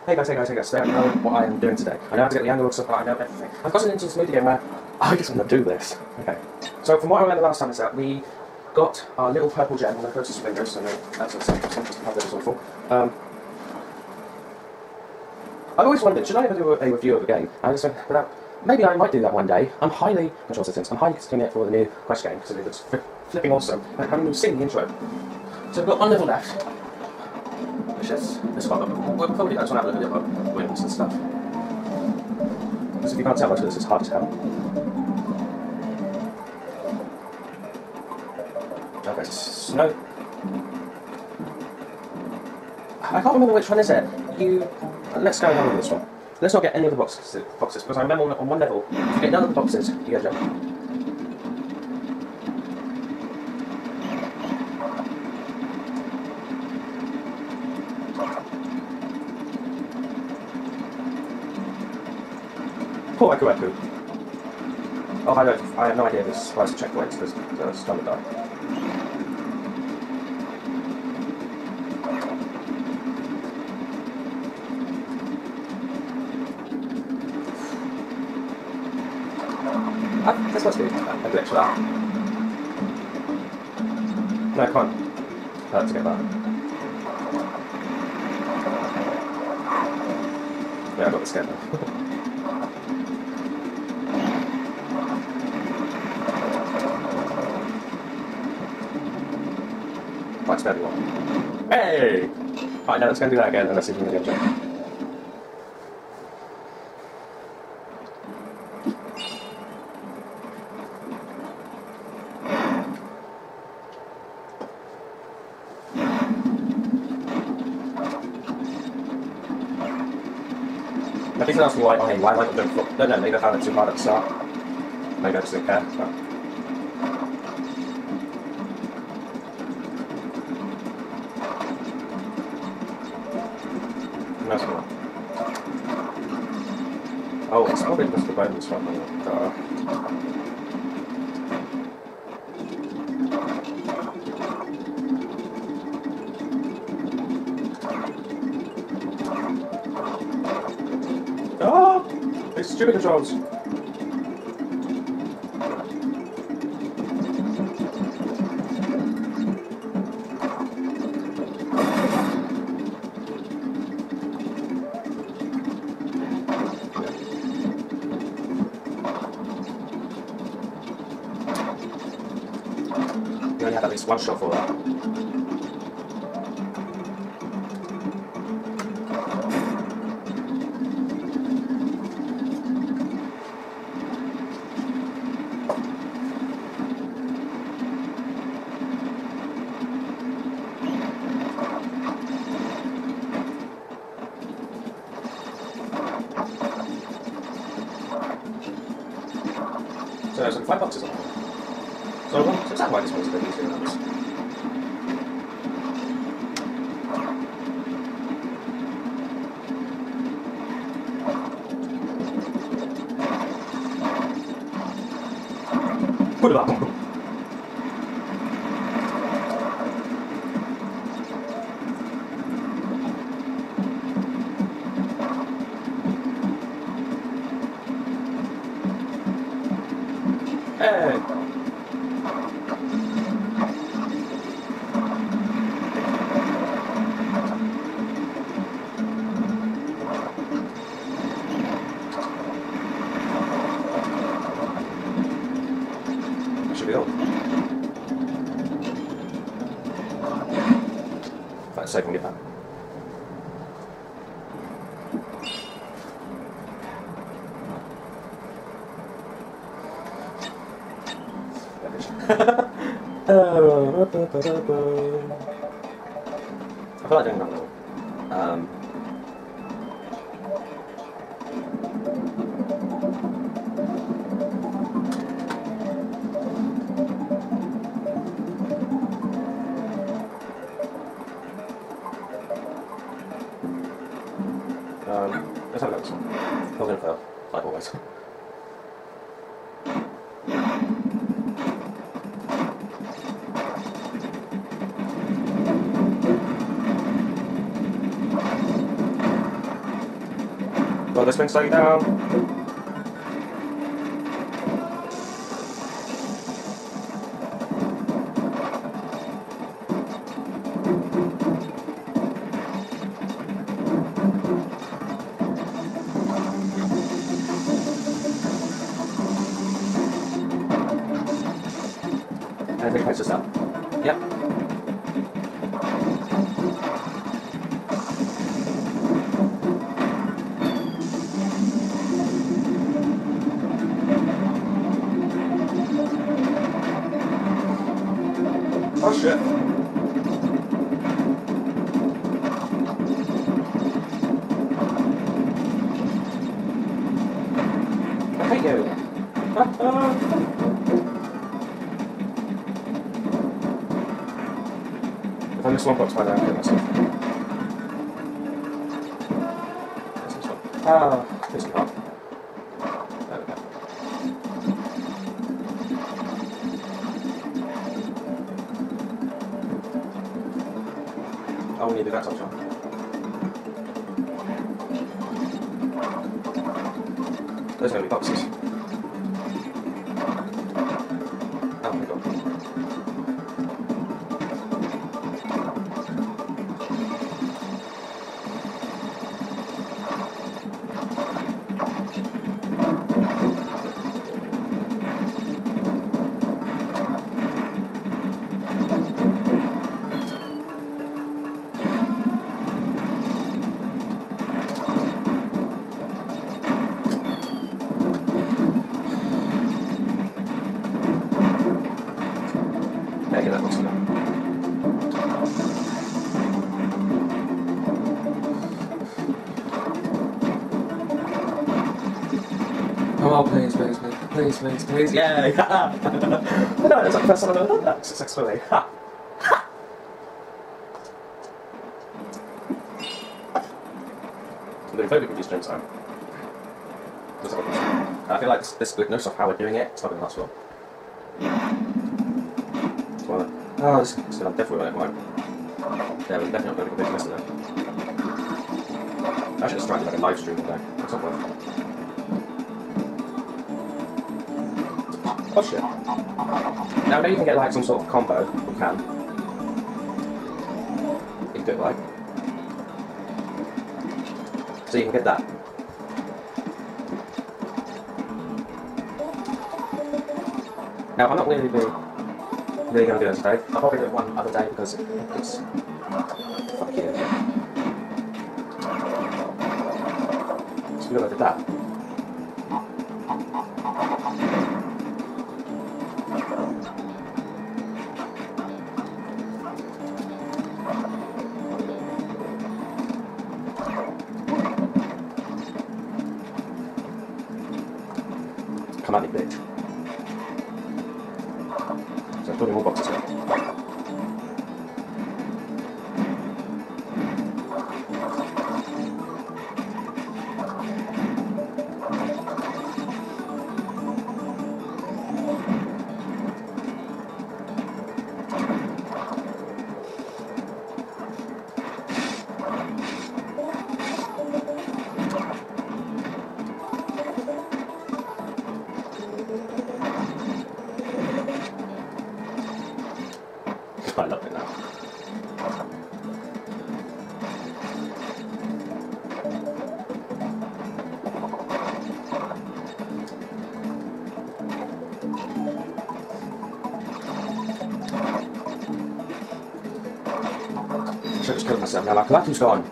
Hey guys, today I know what I am doing today. I know how to get the angle of stuff, I know everything. I've gotten into this mood again where I just want to do this. Okay. So from what I remember last time is that we got our little purple gem on the closest fingers, and then that's a simple how this is awful. I've always wondered, should I ever do a review of a game? I just went, maybe I might do that one day. I'm highly keen it for the new Quest game, because it looks flipping awesome. I haven't seen the intro. So we've got one level left. Which is this one. We'll probably just want to have a look at the wins and stuff. Because if you can't tell, most of this is hard to tell. Okay, snow. I can't remember which one is it. Let's go along with this one. Let's not get any of the boxes, because I remember on one level, if you get none of the boxes, you get a jump. Poor Aku. Oh, I have no idea this supplies to checkpoints because it's trying to die. This must be a glitch for that. No, I can't. I have to get that. Yeah, I got the scared now. Quite steady one. Hey! Alright, now let's go and do that again and let's see if we can get a jump. Now people ask me why I like the flip. No, maybe I found it too hard at the start. Maybe I just didn't care. But nice one. Oh, it's probably just the bonus one. Oh! These stupid controls! You only have at least one shot for that. So there's only 5 boxes on it. So is that why this one's a bit easier than others? Put it up. Hey! Should be on. Let's see if I can get that. I feel like doing that level. Let's have a look at this one. I'm going to fail, like always. Got this thing slowing down. And bring closer up. Yep. Oh shit. I hate you. If I miss one box by now, I'll kill myself. What's this one? Ah, this one. There we go. Oh, we need to do that top shot. There's going to be boxes. Oh my god. Yeah, get that box now. Oh, please, please, please, please, please, please, yay! No, it's like the first time I've ever done that successfully. Ha! Ha! I'm doing very good use stream time. I feel like this glitchness of how we're doing it, it's not going to last long. Oh, this is definitely what I want. Yeah, we're definitely not going to be missing that. I should have tried to like a live stream all day. It's not worth it. Oh shit. Now maybe you can get like some sort of combo. You can. You can do it like. So you can get that. Now I'm not really going to do this today. I'll probably do it one other day because it's... Fuck you. So we're going to do that. Come at me, bitch. So I've got more boxes here. I love it now. Should have just killed myself now, like that who's gone.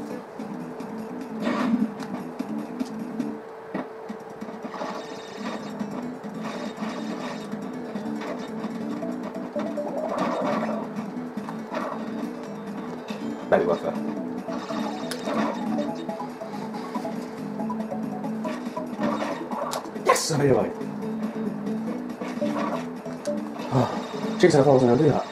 Maybe worth it. Yes! I made it right. Oh, jeez, I thought I wasn't going to do that.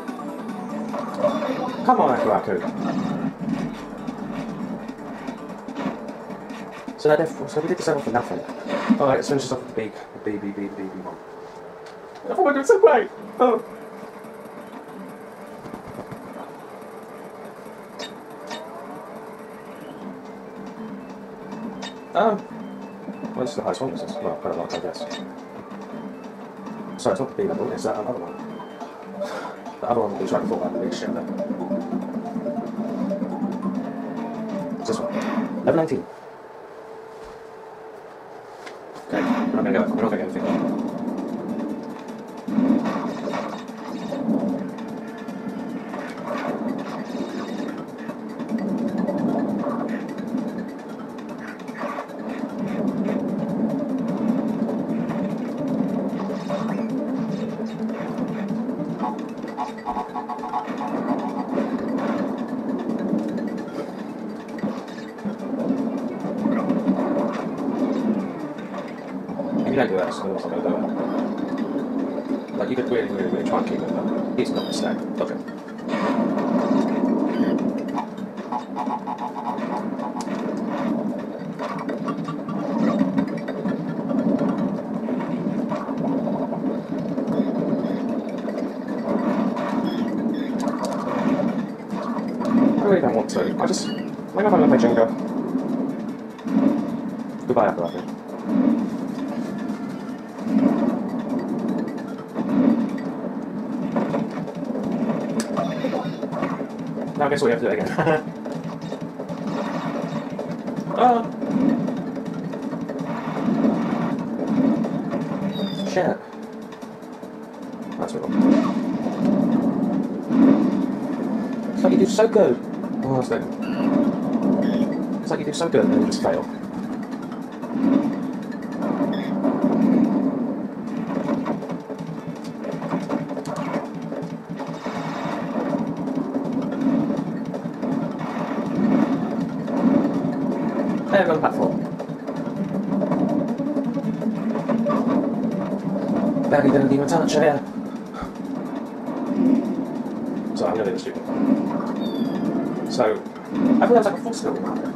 Come on, Akuraku. So we did this level for nothing. Alright, let's finish this off with the B one. I thought we were doing so great! Oh. Well, this is the highest one, this is. Well, quite a lot, I guess. Sorry, it's not the B level, it's that other one. The other one is right before that big shit there. It's this one. Level 19. Okay, we're not gonna get anything. You don't do that, so I'm not going to do it. Like, you could really try and keep it, but it's not going to stay. Okay. I really don't want to. Maybe I'm going to play Jenga. Goodbye after that. Now I guess we have to do it again. Shit. That's wrong. It's like you do so good. Oh, that's good. It's like you do so good and then you just fail. There, on the platform. Barely didn't even touch her. So I'm going to do this stupid. So, I thought that was like a full skill marker.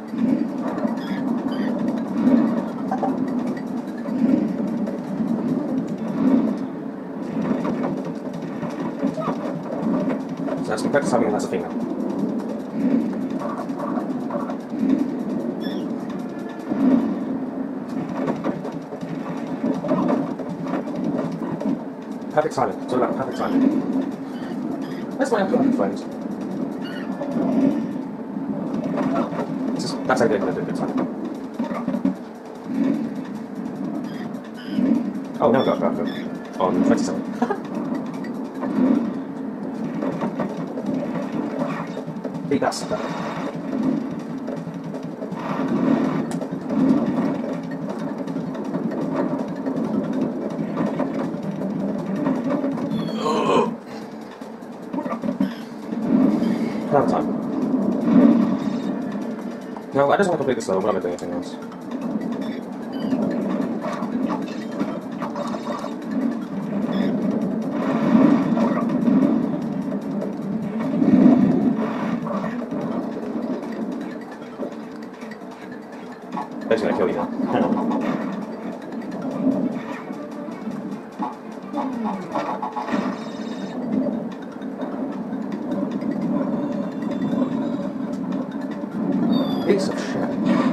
So that's compared to something that's a finger. Perfect timing. It's all about perfect timing. That's my upload, friends. That's how they're going to do good timing. Oh, now I've got a graphic on 27. Beat that stuff. Another time. No, I just want to complete this level, but I'm not doing anything else. Basically, gonna kill you now. Piece of shit.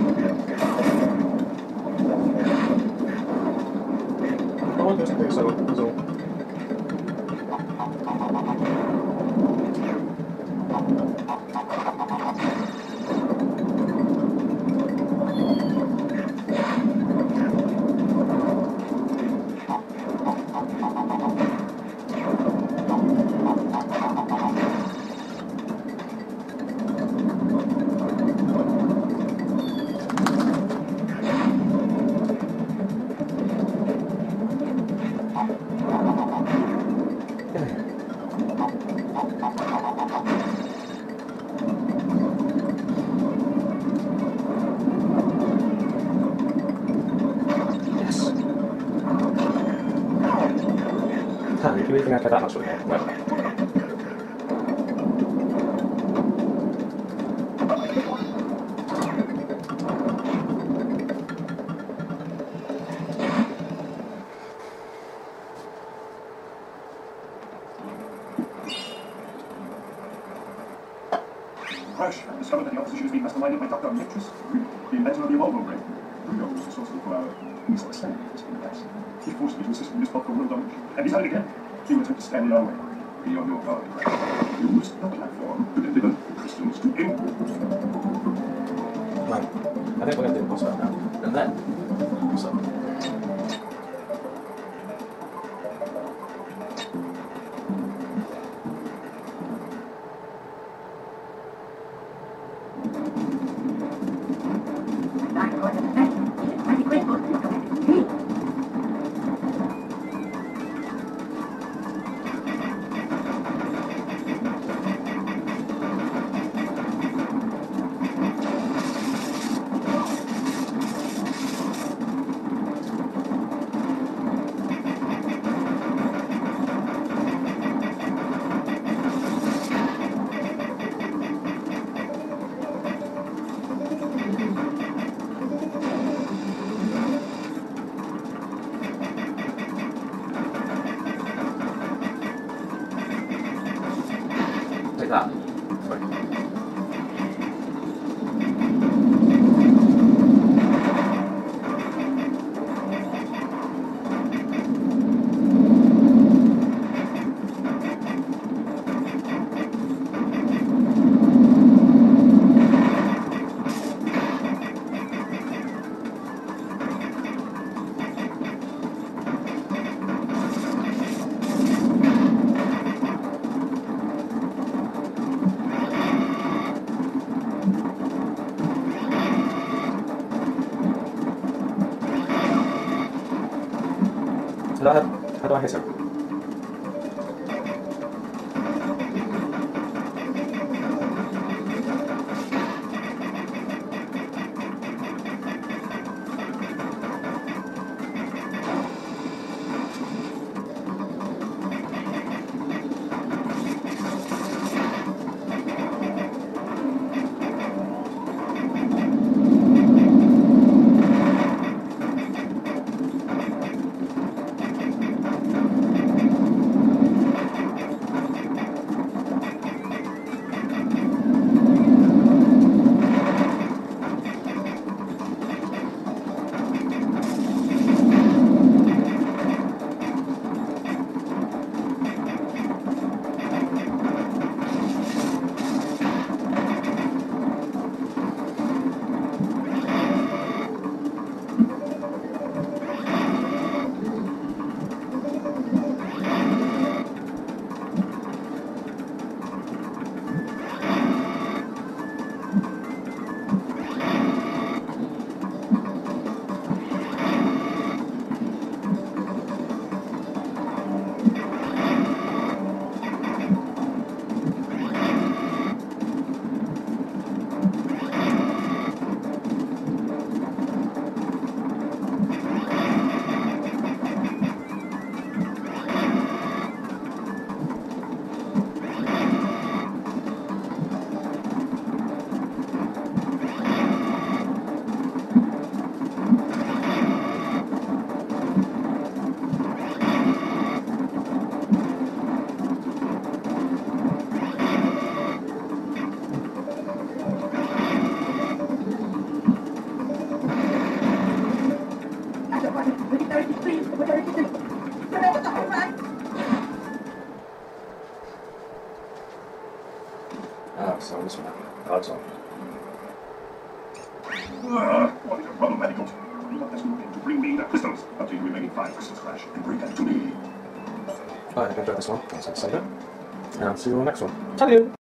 I want this to be so. Huh, you really think I care that much with it? Well. crash, I discovered that the opposition has been masterminded by Dr. Mitras, the inventor of the Evolvo brain. Bruno was the source of our misunderstandings in the past. He forced me to assist in this plot for world domination, and he's at it again. He will attempt to stand in our way. Beyond your power, use the platform to deliver crystals to him. Right. I think we're going to do the boss fight now. And then, so. Take that. Sorry. How do I hit him? So this one, God's on. What is your problem, Medical? You want this moving to bring me the crystals until the remaining 5 crystals crash and bring them to me. Alright, I can try this one. Let's save it. And I'll see you on the next one. Tell you!